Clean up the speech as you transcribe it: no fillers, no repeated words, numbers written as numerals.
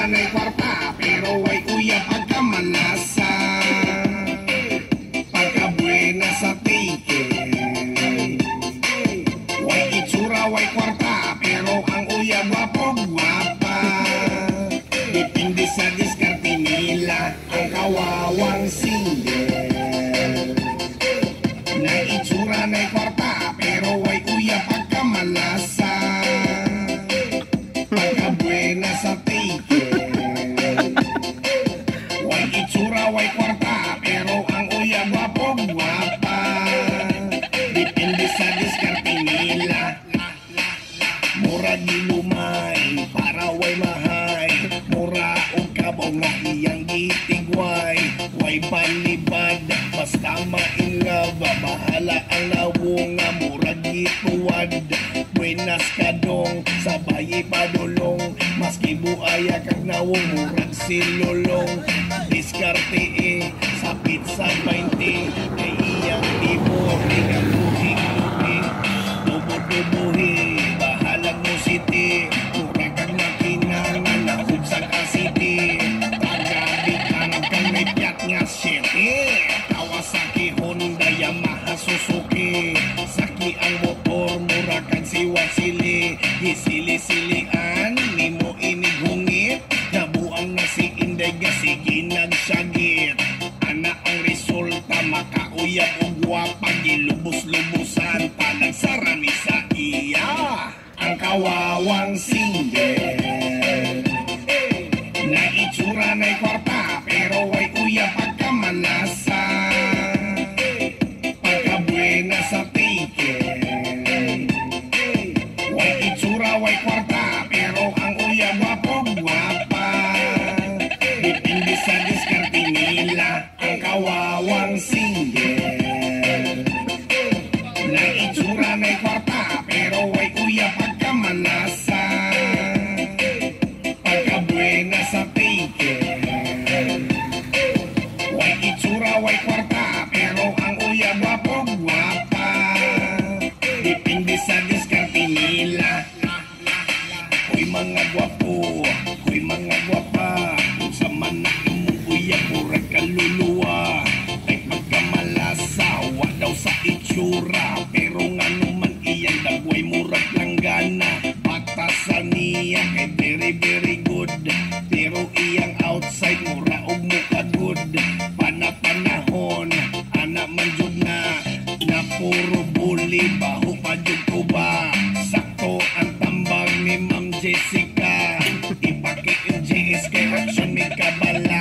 itsura na'y kwarta, pero way kuya pagkamalasa. Pagkabuena sa tiket. Way itsura, way kwarta, pero ang uya gwapo-gwapa. Depende sa diskarte nila, ang kawawang single. Na itsura na'y kwarta, pero way kuya pagkamalasa. Pagkabuena sa tiket. Way itsura, way kwarta, pero ang uya gwapo-gwapa. Depende sa diskarte nila. Mura gilumay, para way mahay. Mura o kabaw nga iyang gitigway. Way palibad, basta ma-inlove. Bahala ang nawunga, mura gituwad. Buenas ka dong, sabay ipadulong. Maski buaya kag nawong, murag silulong. Diskarte sa pizza 20. Kay iyang tipo, ikaluhi-luhi. Dubo-dubuhi, bahalag mo city. Mura kag makinangan, nahubsag ka city. Tagabitan kang may piat nga city. Kawasaki, Honda, Yamaha, Suzuki. Saki ang motor, mura kag siwa-sili. Gisili-silian, nimo inigungit. Nabuang na si Inday, gasigi nagsyagit. Ana ang resulta, makauyab o gwapa. Gilubos-lubusan, panagsarami sa iya. Ang kawawang single. Na itsura na'y kwarta, pero way kuya pagkamalasa. Pagkabuena sa tiket. Way itsura, way kwarta, pero ang uya gwapo-gwapa. Depende sa diskarte nila, ang kawawang single. Na itsura na'y kwarta, pero way kuya pagkamalasa. Pagkabuena sa tiket. Way itsura, way kwarta, pero ang uya gwapo-gwapa. Depende sa diskarte nila. Hoy mga gwapo, hoy mga gwapa. Kung sa manak mong uya, murag kaluluwa. Ay pagkamalasa, wa daw sa itsura. Pero nga naman iyang dagway, murag langgana. Batasan niya kay very good. Pero iyang outside, mura og mukha good. Panapanahon, anak man jud na puro bully. Baho pa jud ko ba? Sakto ang tambang ni Ma'am Jessica. Ipaki-LJS kay action ni Kabala.